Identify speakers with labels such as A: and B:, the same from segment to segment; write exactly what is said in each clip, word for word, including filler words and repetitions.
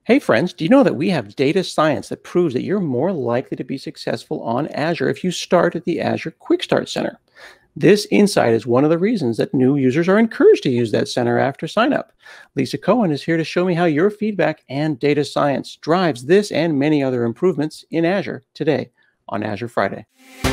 A: Hey friends, do you know that we have data science that proves that you're more likely to be successful on Azure if you start at the Azure Quickstart Center? This insight is one of the reasons that new users are encouraged to use that center after sign up. Lisa Cohen is here to show me how your feedback and data science drives this and many other improvements in Azure today on Azure Friday.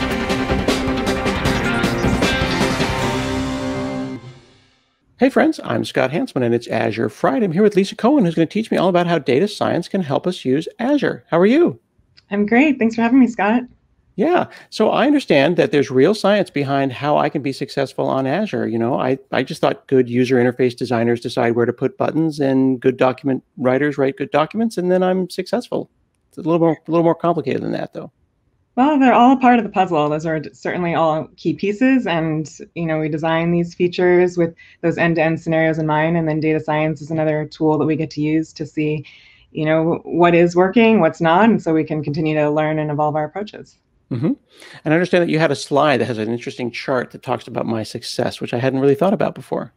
A: Hey friends, I'm Scott Hanselman and it's Azure Friday. I'm here with Lisa Cohen, who's going to teach me all about how data science can help us use Azure. How are you?
B: I'm great. Thanks for having me, Scott.
A: Yeah. So I understand that there's real science behind how I can be successful on Azure. You know, I, I just thought good user interface designers decide where to put buttons and good document writers write good documents, and then I'm successful. It's a little more a little more complicated than that, though.
B: Well, they're all a part of the puzzle. Those are certainly all key pieces. And, you know, we design these features with those end-to-end scenarios in mind. And then data science is another tool that we get to use to see, you know, what is working, what's not. And so we can continue to learn and evolve our approaches.
A: Mm-hmm. And I understand that you had a slide that has an interesting chart that talks about my success, which I hadn't really thought about before.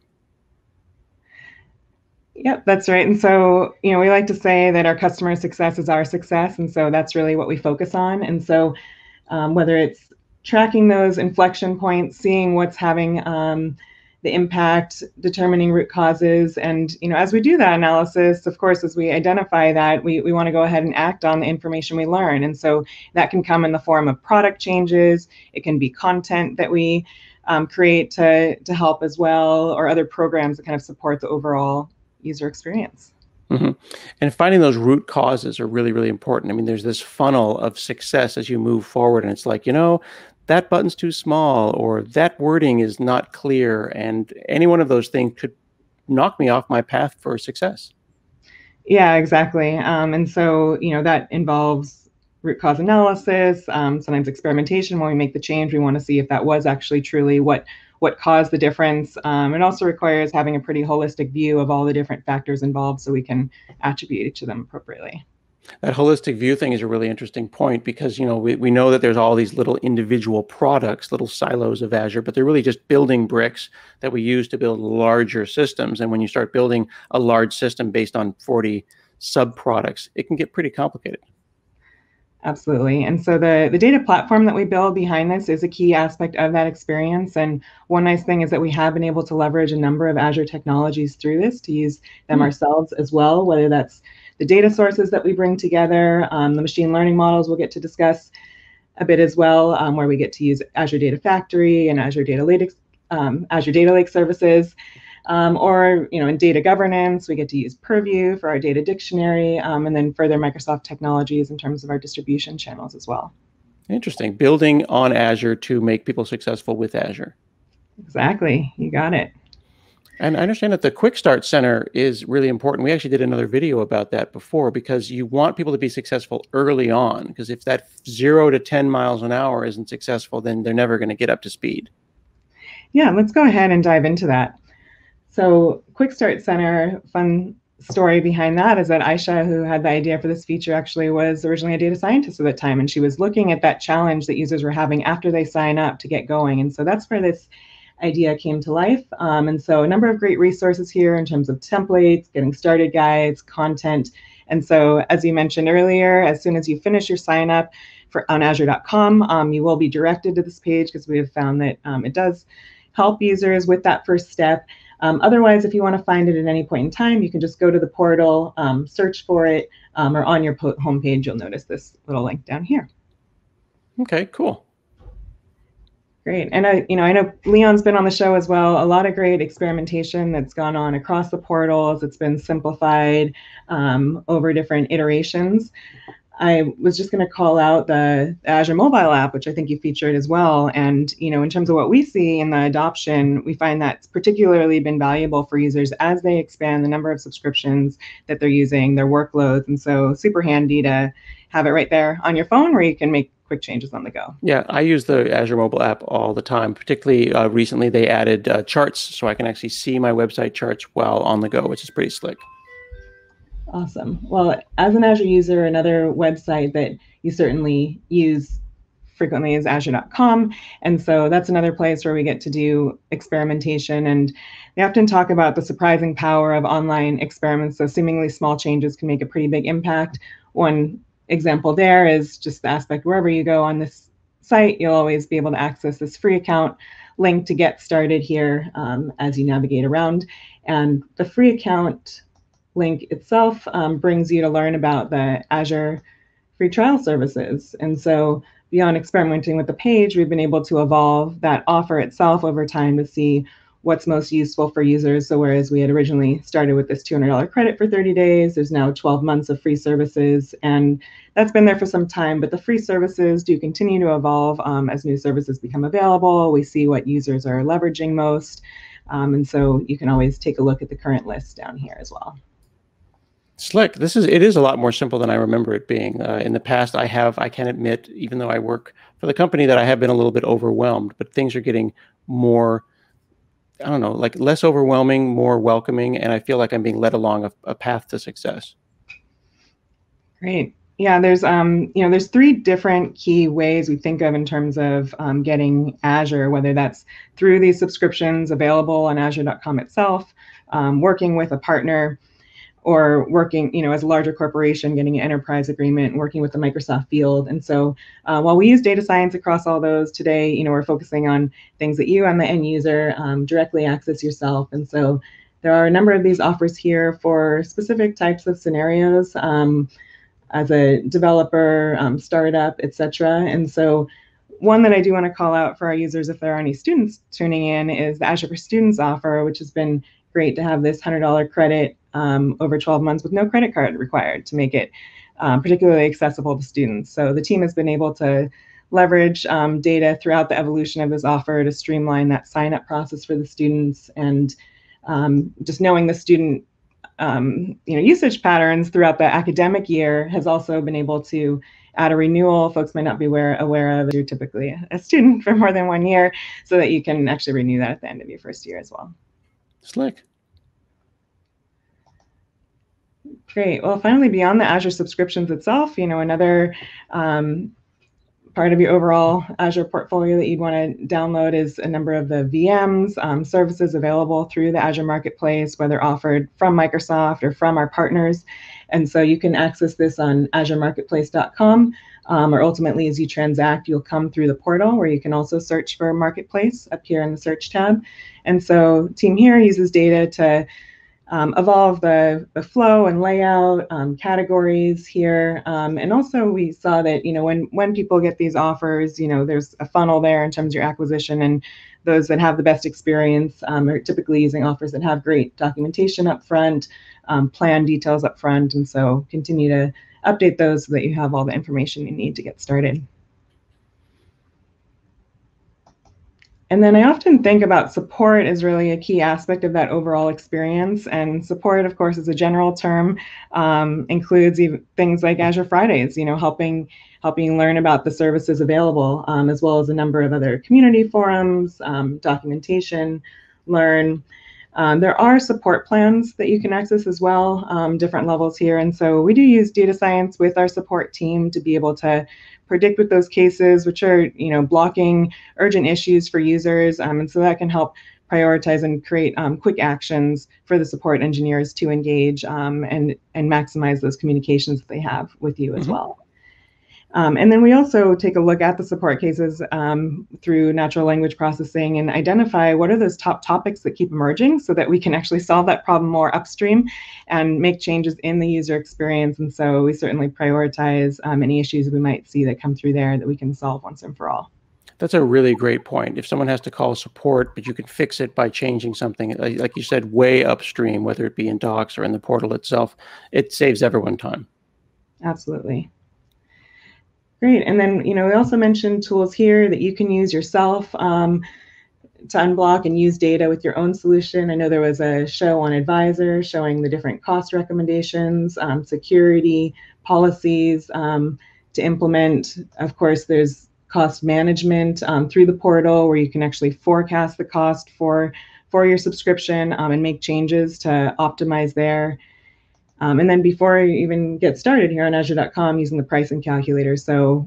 B: Yep, that's right. And so, you know, we like to say that our customer success is our success. And so that's really what we focus on. And so um, whether it's tracking those inflection points, seeing what's having um, the impact, determining root causes. And, you know, as we do that analysis, of course, as we identify that, we, we want to go ahead and act on the information we learn. And so that can come in the form of product changes. It can be content that we um, create to, to help as well, or other programs that kind of support the overall user experience.
A: Mm-hmm. And finding those root causes are really, really important. I mean, there's this funnel of success as you move forward, and it's like, you know, that button's too small, or that wording is not clear, and any one of those things could knock me off my path for success.
B: Yeah, exactly. Um, and so, you know, that involves root cause analysis, um, sometimes experimentation. When we make the change, we want to see if that was actually truly what what caused the difference. Um, it also requires having a pretty holistic view of all the different factors involved so we can attribute each of them appropriately.
A: That holistic view thing is a really interesting point because, you know, we, we know that there's all these little individual products, little silos of Azure, but they're really just building bricks that we use to build larger systems. And when you start building a large system based on forty sub products, it can get pretty complicated.
B: Absolutely. And so the, the data platform that we build behind this is a key aspect of that experience. And one nice thing is that we have been able to leverage a number of Azure technologies through this to use them hmm. ourselves as well, whether that's the data sources that we bring together, um, the machine learning models we'll get to discuss a bit as well, um, where we get to use Azure Data Factory and Azure Data Lake, um, Azure Data Lake services. Um, or, you know, in data governance, we get to use Purview for our data dictionary, um, and then further Microsoft technologies in terms of our distribution channels as well.
A: Interesting. Building on Azure to make people successful with Azure.
B: Exactly. You got it.
A: And I understand that the Quickstart Center is really important. We actually did another video about that before because you want people to be successful early on, because if that zero to ten miles an hour isn't successful, then they're never going to get up to speed.
B: Yeah, let's go ahead and dive into that. So Quickstart Center, fun story behind that is that Aisha, who had the idea for this feature, actually was originally a data scientist at the time, and she was looking at that challenge that users were having after they sign up to get going. And so that's where this idea came to life. Um, and so a number of great resources here in terms of templates, getting started guides, content. And so as you mentioned earlier, as soon as you finish your sign up for on azure dot com, um, you will be directed to this page because we have found that um, it does help users with that first step. Um, otherwise, if you want to find it at any point in time, you can just go to the portal, um, search for it, um, or on your homepage, you'll notice this little link down here.
A: Okay, cool.
B: Great. And I, you know, I know Leon's been on the show as well. A lot of great experimentation that's gone on across the portals. It's been simplified um, over different iterations. I was just going to call out the Azure mobile app, which I think you featured as well. And, you know, in terms of what we see in the adoption, we find that's particularly been valuable for users as they expand the number of subscriptions that they're using, their workloads. And so super handy to have it right there on your phone where you can make quick changes on the go.
A: Yeah, I use the Azure mobile app all the time. Particularly uh, recently, they added uh, charts, so I can actually see my website charts while on the go, which is pretty slick.
B: Awesome. Well, as an Azure user, another website that you certainly use frequently is azure dot com. And so that's another place where we get to do experimentation. And they often talk about the surprising power of online experiments. So seemingly small changes can make a pretty big impact. One example there is just the aspect wherever you go on this site, you'll always be able to access this free account link to get started here um, as you navigate around. And the free account link itself um, brings you to learn about the Azure free trial services. And so beyond experimenting with the page, we've been able to evolve that offer itself over time to see what's most useful for users. So whereas we had originally started with this two hundred dollar credit for thirty days, there's now twelve months of free services. And that's been there for some time, but the free services do continue to evolve um, as new services become available. We see what users are leveraging most. Um, and so you can always take a look at the current list down here as well.
A: Slick. This is, it is a lot more simple than I remember it being. Uh, in the past, I have, I can admit, even though I work for the company, that I have been a little bit overwhelmed, but things are getting more, I don't know, like less overwhelming, more welcoming, and I feel like I'm being led along a, a path to success.
B: Great. Yeah, there's um, you know, there's three different key ways we think of in terms of um, getting Azure, whether that's through these subscriptions available on azure dot com itself, um, working with a partner, or working, you know, as a larger corporation, getting an enterprise agreement, working with the Microsoft field. And so uh, while we use data science across all those today, you know, we're focusing on things that you and the end user um, directly access yourself. And so there are a number of these offers here for specific types of scenarios um, as a developer, um, startup, et cetera. And so one that I do want to call out for our users, if there are any students tuning in, is the Azure for Students offer, which has been great to have this one hundred dollar credit um, over twelve months with no credit card required to make it um, particularly accessible to students. So the team has been able to leverage um, data throughout the evolution of this offer to streamline that sign-up process for the students, and um, just knowing the student um, you know, usage patterns throughout the academic year has also been able to add a renewal folks might not be aware, aware of if you're typically a student for more than one year, so that you can actually renew that at the end of your first year as well.
A: Slick.
B: Great. Well, finally, beyond the Azure subscriptions itself, you know, another um, part of your overall Azure portfolio that you'd want to download is a number of the V Ms, um, services available through the Azure Marketplace, whether offered from Microsoft or from our partners. And so you can access this on azure marketplace dot com, um, or ultimately as you transact, you'll come through the portal where you can also search for Marketplace up here in the search tab. And so team here uses data to Um, evolve the, the flow and layout, um, categories here. Um, and also we saw that, you know, when, when people get these offers, you know, there's a funnel there in terms of your acquisition, and those that have the best experience um, are typically using offers that have great documentation up front, um, plan details up front. And so continue to update those so that you have all the information you need to get started. And then I often think about support as really a key aspect of that overall experience. And support, of course, is a general term, um, includes even things like Azure Fridays, you know, helping helping you learn about the services available, um, as well as a number of other community forums, um, documentation, learn. Um, there are support plans that you can access as well, um, different levels here. And so we do use data science with our support team to be able to predict with those cases, which are, you know, blocking urgent issues for users. Um, and so that can help prioritize and create um, quick actions for the support engineers to engage um, and, and maximize those communications that they have with you as mm-hmm. well. Um, and then we also take a look at the support cases um, through natural language processing and identify what are those top topics that keep emerging so that we can actually solve that problem more upstream and make changes in the user experience. And so we certainly prioritize um, any issues we might see that come through there that we can solve once and for all.
A: That's a really great point. If someone has to call support, but you can fix it by changing something, like you said, way upstream, whether it be in docs or in the portal itself, it saves everyone time.
B: Absolutely. Great. And then, you know, we also mentioned tools here that you can use yourself um, to unblock and use data with your own solution. I know there was a show on Advisor showing the different cost recommendations, um, security, policies um, to implement. Of course, there's cost management um, through the portal where you can actually forecast the cost for, for your subscription um, and make changes to optimize there. Um, and then before you even get started here on azure dot com using the pricing calculator. So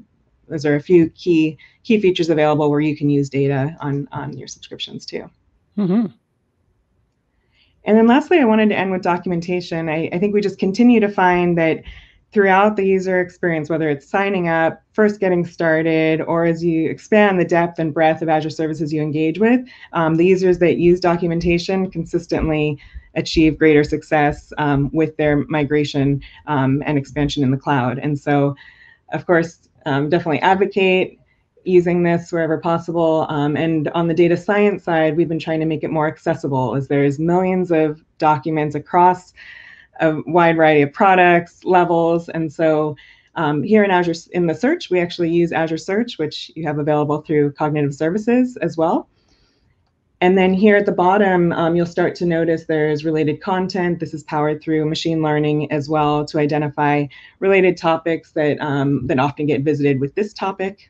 B: those are a few key key features available where you can use data on, on your subscriptions too.
A: Mm-hmm.
B: And then lastly, I wanted to end with documentation. I, I think we just continue to find that throughout the user experience, whether it's signing up, first getting started, or as you expand the depth and breadth of Azure services you engage with, um, the users that use documentation consistently achieve greater success um, with their migration um, and expansion in the cloud. And so, of course, um, definitely advocate using this wherever possible. Um, and on the data science side, we've been trying to make it more accessible, as there's millions of documents across a wide variety of products, levels. And so um, here in Azure, in the search, we actually use Azure Search, which you have available through Cognitive Services as well. And then here at the bottom, um, you'll start to notice there's related content. This is powered through machine learning as well to identify related topics that, um, that often get visited with this topic.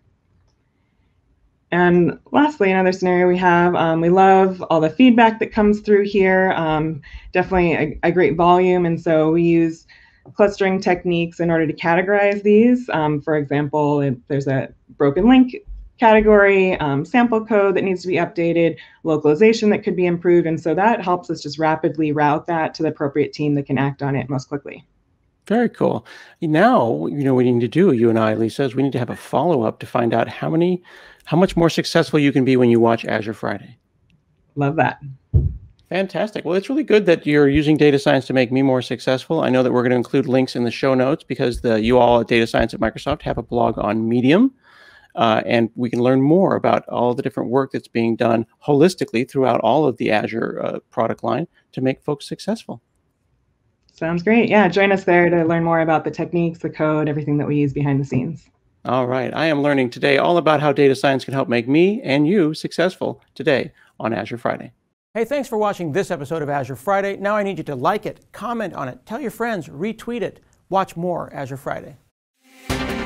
B: And lastly, another scenario we have, um, we love all the feedback that comes through here, um, definitely a, a great volume. And so we use clustering techniques in order to categorize these. Um, for example, if there's a broken link category, um, sample code that needs to be updated, localization that could be improved. And so that helps us just rapidly route that to the appropriate team that can act on it most quickly.
A: Very cool. Now, you know, what we need to do, you and I, Lisa, is we need to have a follow-up to find out how many, how much more successful you can be when you watch Azure Friday.
B: Love that.
A: Fantastic. Well, it's really good that you're using data science to make me more successful. I know that we're going to include links in the show notes because the you all at Data Science at Microsoft have a blog on Medium, uh, and we can learn more about all the different work that's being done holistically throughout all of the Azure uh, product line to make folks successful.
B: Sounds great. Yeah, join us there to learn more about the techniques, the code, everything that we use behind the scenes.
A: All right. I am learning today all about how data science can help make me and you successful today on Azure Friday. Hey, thanks for watching this episode of Azure Friday. Now I need you to like it, comment on it, tell your friends, retweet it, watch more Azure Friday.